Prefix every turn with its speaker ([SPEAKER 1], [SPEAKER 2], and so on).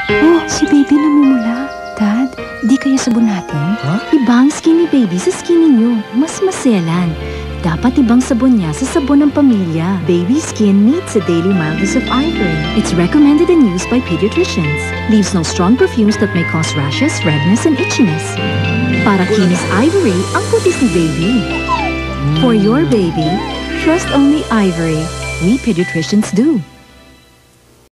[SPEAKER 1] Oh, si baby namumula. Dad, di kaya sabon natin?
[SPEAKER 2] Huh?
[SPEAKER 1] Ibang skinny baby sa skinny nyo. Mas maselan. Dapat ibang sabon niya sa sabon ng pamilya. Baby skin needs a daily mildness of Ivory. It's recommended and used by pediatricians. Leaves no strong perfumes that may cause rashes, redness, and itchiness. Para kinis Ivory, ang putis ni baby. For your baby, trust only Ivory. We pediatricians do.